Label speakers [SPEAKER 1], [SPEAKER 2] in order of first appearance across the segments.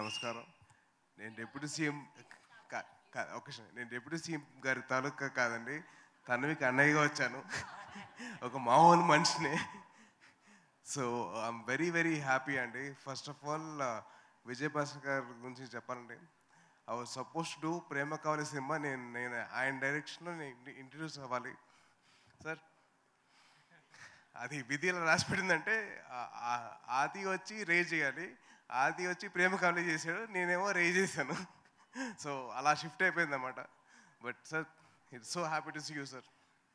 [SPEAKER 1] నమస్కారం. నేను deputy CM నేను డిప్యూటీ సీఎం గారి తాలూకా కాదండి, తనవికి అన్నయ్యగా వచ్చాను, ఒక మామూలు మనిషిని. So I'm very very happy అండి. First of all Vijay Bhaskar గారి గురించి చెప్పాలండి. I was suppose to do Prema Kavali సినిమా. నేను ఆయన డైరెక్షన్లో ఇంట్రడ్యూస్ అవ్వాలి సార్. అది విధిలో రాసి పెట్టిందంటే ఆది వచ్చి రేజ్ చేయాలి, ఆది వచ్చి ప్రేమ కావాలి చేశాడు, నేనేమో రేజ్ చేశాను. సో అలా షిఫ్ట్ అయిపోయింది అన్నమాట. But sir it's so happy to see you sir.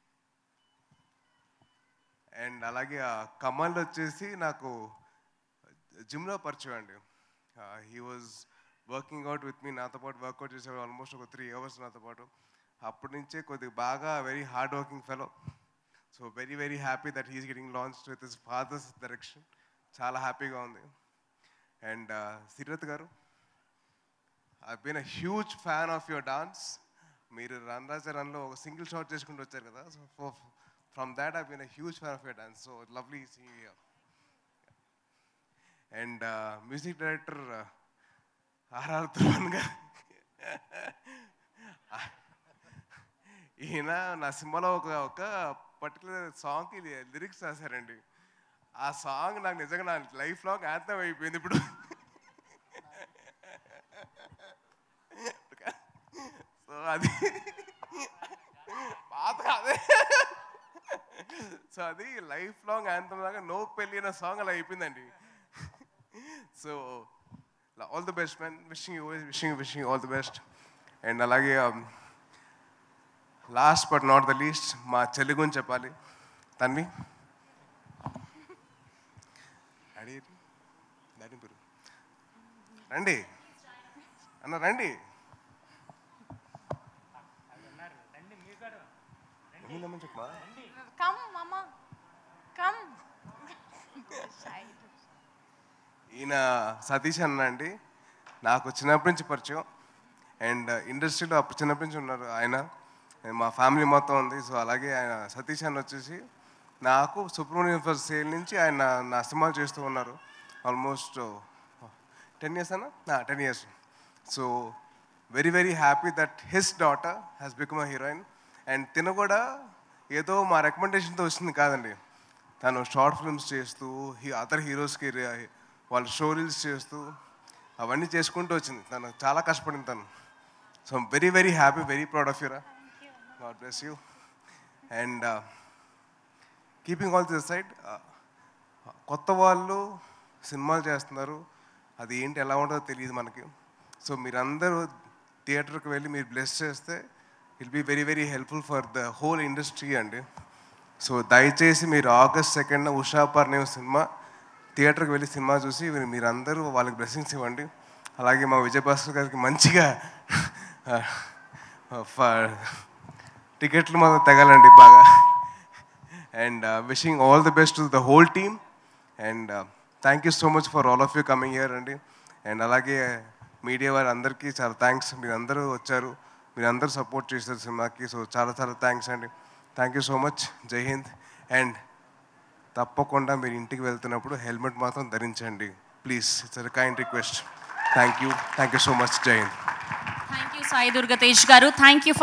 [SPEAKER 1] And అలాగే కమల్ వచ్చేసి నాకు జిమ్లో పరిచయం అండి. He was working out with me, నాతో పాటు వర్కౌట్ చేసేవాడు ఆల్మోస్ట్ ఒక 3 hours నాతో పాటు. అప్పటి నుంచే కొద్దిగా బాగా very hard working fellow. So very very happy that he's getting launched with his father's direction. చాలా హ్యాపీగా ఉంది. అండ్ సిరత్ గారు, I been a huge fan of your dance. మీరు రన్ రాజా రన్లో ఒక సింగిల్ షాట్ చేసుకుంటూ వచ్చారు కదా. So from that I been a huge fan of your dance. So lovely see you. And music director RR Dhruvan గారు, ఈయన నా సినిమాలో ఒక పర్టికులర్ సాంగ్కి లిరిక్స్ రాశారండి. ఆ సాంగ్ నాకు నిజంగా నా లైఫ్ లాంగ్ యాంథమ్ అయిపోయింది ఇప్పుడు. సో అది పాత అదే. సో అది లైఫ్ లాంగ్ యాంథమ్ లాగా నో పెళ్ళి అనే సాంగ్ అలా అయిపోయిందండి. So all the best man, wishing all the best. And అలాగే last but not the least మా చెల్లి గురించి చెప్పాలి. తన్వి రండి అన్న, రండి. చెప్పమా. ఈయన సతీష్ అన్న అండి, నాకు చిన్నప్పటి నుంచి పరిచయం. అండ్ ఇండస్ట్రీలో అప్పుడు చిన్నప్పటి నుంచి ఉన్నారు ఆయన, మా ఫ్యామిలీ మొత్తం ఉంది. సో అలాగే ఆయన సతీష్ అన్న వచ్చేసి నాకు సుబ్రహ్మణ్యం ఫర్ సేల్ నుంచి ఆయన నా సినిమాలు చేస్తూ ఉన్నారు ఆల్మోస్ట్ 10 years అన్న, 10 years. So very very happy that his daughter has become a heroine. And తిన కూడా ఏదో మా రికమెండేషన్తో వచ్చింది కాదండి, తను షార్ట్ ఫిల్మ్స్ చేస్తూ అదర్ హీరోస్కి వాళ్ళ షో రీల్స్ చేస్తూ అవన్నీ చేసుకుంటూ వచ్చింది. తను చాలా కష్టపడింది తను. So very very happy, very proud of యూరా. God bless you. And keeping all this side, కొత్త వాళ్ళు సినిమాలు చేస్తున్నారు, అది ఏంటి ఎలా ఉంటుందో తెలియదు మనకి. సో మీరందరూ థియేటర్కి వెళ్ళి మీరు బ్లెస్ చేస్తే will be very very helpful for the whole industry అండి. సో దయచేసి మీరు August 2nd Usha Parinayam cinema థియేటర్కి వెళ్ళి సినిమా చూసి మీరందరూ వాళ్ళకి బ్లెస్సింగ్స్ ఇవ్వండి. అలాగే మా విజయ్ భాస్కర్ గారికి మంచిగా టికెట్లు మాత్రం తెగాలండి బాగా. And wishing all the best to the whole team. And thank you so much for all of you coming here అండి. అండ్ అలాగే మీడియా వారి అందరికీ చాలా థ్యాంక్స్. మీరందరూ వచ్చారు, మీరందరూ సపోర్ట్ చేశారు సినిమాకి. సో చాలా చాలా థ్యాంక్స్ అండి. Thank you so much. జై హింద్. అండ్ తప్పకుండా మీరు ఇంటికి వెళ్తున్నప్పుడు హెల్మెట్ మాత్రం ధరించండి please. It's a kind request. Thank you so much. జై హింద్.
[SPEAKER 2] థ్యాంక్ యూ సాయి దుర్గతేజ్ గారు. Thank you.